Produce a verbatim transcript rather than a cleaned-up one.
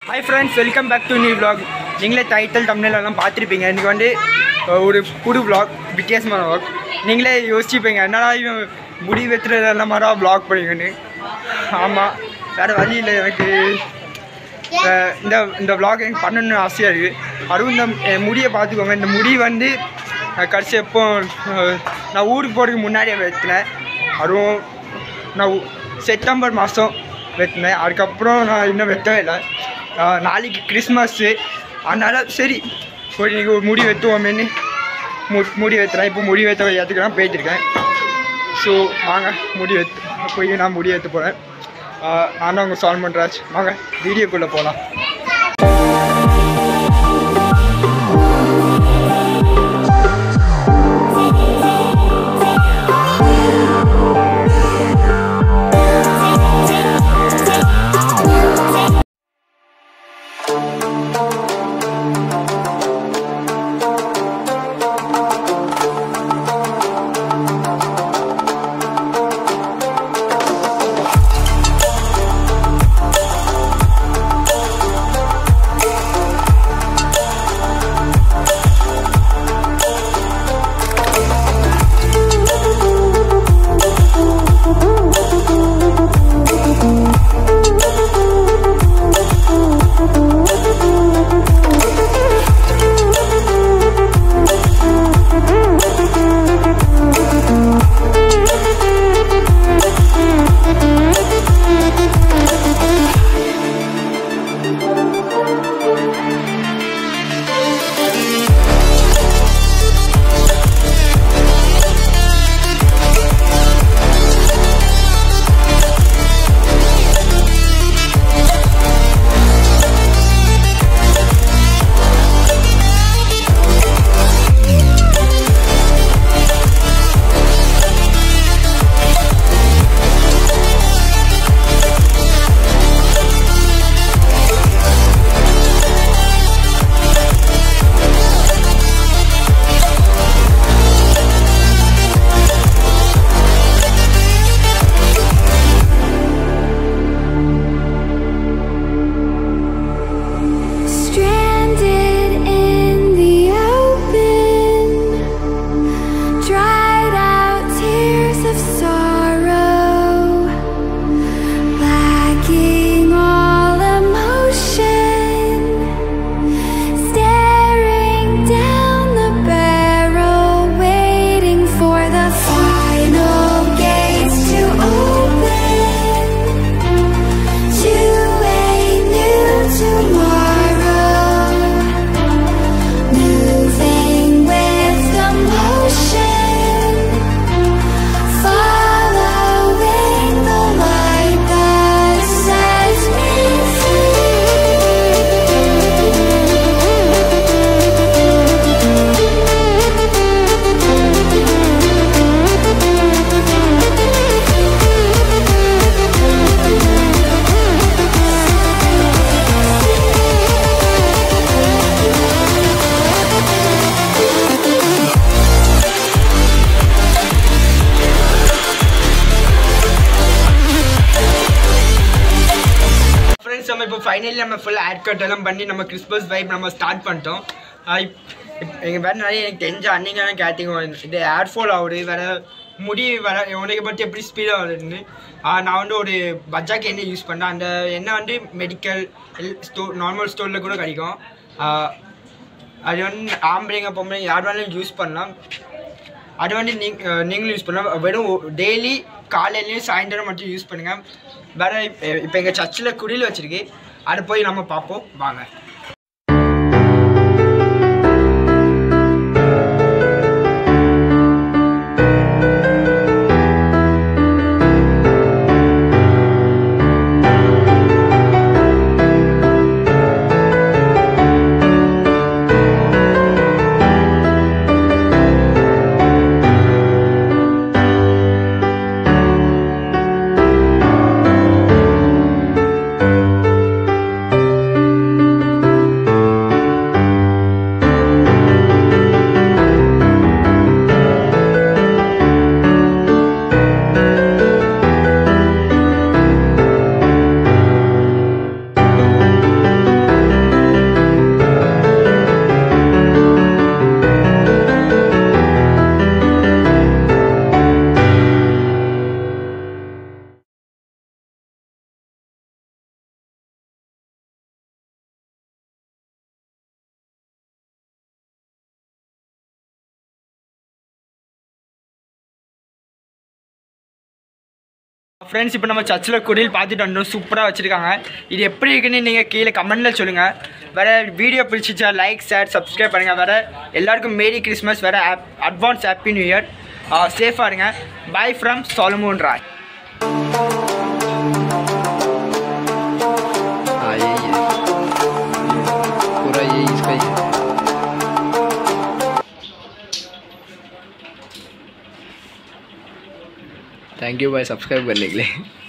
Hi friends, welcome back to new vlog. நீங்களே title thumbnail எல்லாம் பார்த்திருப்பீங்க. இன்னைக்கு வந்து ஒரு புது vlog, வித்தியாசமான vlog. நீங்களே யோசிச்சிருப்பீங்க என்னடா இவன் முடி வெத்துறதெல்லாம் மாறா vlog பண்ணிங்கன்னு. ஆமா, வேற வழி இல்லை எனக்கு. இந்த இந்த vlog எனக்கு பண்ணணும்னு ஆசையா இருக்கு. அதுவும் இந்த முடியை பார்த்துக்கோங்க. இந்த முடி வந்து கடைசி எப்போ நான் ஊருக்கு போகிறதுக்கு முன்னாடியே வெட்டினேன். அதுவும் நான் செப்டம்பர் மாதம் வெட்டினேன். அதுக்கப்புறம் நான் இன்னும் வெட்டவே இல்லை. நாளைக்கு கிறிஸ்மஸ்ஸு, அதனால் சரி ஒரு இன்றைக்கி ஒரு முடி வெட்டுவோமேன்னு மு முடி வெட்டுறேன். இப்போ முடி வெட்ட இடத்துக்கு தான் போயிட்டுருக்கேன். ஸோ வாங்க முடி வெட்டு போய் நான் முடி வெட்ட போகிறேன். நான் உங்கள் சலோமன்ராஜ். வாங்க வீடியோக்குள்ளே போகலாம். நம்ம இப்போ ஃபைனலி நம்ம ஃபுல் ஆட் கட் எல்லாம் பண்ணி நம்ம கிறிஸ்மஸ் வைப் நம்ம ஸ்டார்ட் பண்ணிட்டோம். எங்கள் வேறு நிறைய எனக்கு தெரிஞ்ச அன்னைக்கான கேட்டிங்க இது ஏர் ஃபால் ஆகுது, வேறு முடி வர உனக்கு பற்றி எப்படி ஸ்பீடாக வருதுன்னு. நான் வந்து ஒரு பஜாக் எண்ணெய் யூஸ் பண்ணேன். அந்த எண்ணெய் வந்து மெடிக்கல் ஸ்டோர் நார்மல் ஸ்டோரில் கூட கிடைக்கும். அது வந்து ஆம்பளைங்க பொம்பளைங்க யார் வேணாலும் யூஸ் பண்ணலாம். அது வந்து நீ நீங்களும் யூஸ் பண்ணலாம். வெறும் டெய்லி காலையிலையும் சாயந்தரம் மட்டும் யூஸ் பண்ணுங்கள். வேறு இப்போ எங்கள் சர்ச்சில் குடியில் வச்சுருக்கு, அதை போய் நம்ம பார்ப்போம் வாங்க. Thank you. ஃப்ரெண்ட்ஸ் இப்போ நம்ம சர்ச்சில் குடில் பார்த்துட்டு வந்தோம், சூப்பராக வச்சுருக்காங்க. இது எப்படி இருக்குன்னு நீங்கள் கீழே கமெண்ட்டில் சொல்லுங்கள். வேறு வீடியோ பிடிச்சிச்சா லைக் ஷேர் சப்ஸ்கிரைப் பண்ணுங்கள். வேறு எல்லாருக்கும் மேரி கிறிஸ்மஸ், வேறு அட்வான்ஸ் ஹாப்பி நியூ இயர். சேஃபாக இருங்க. Bye from Solomonraj. Thank you भाई सब्सक्राइब करने के लिए.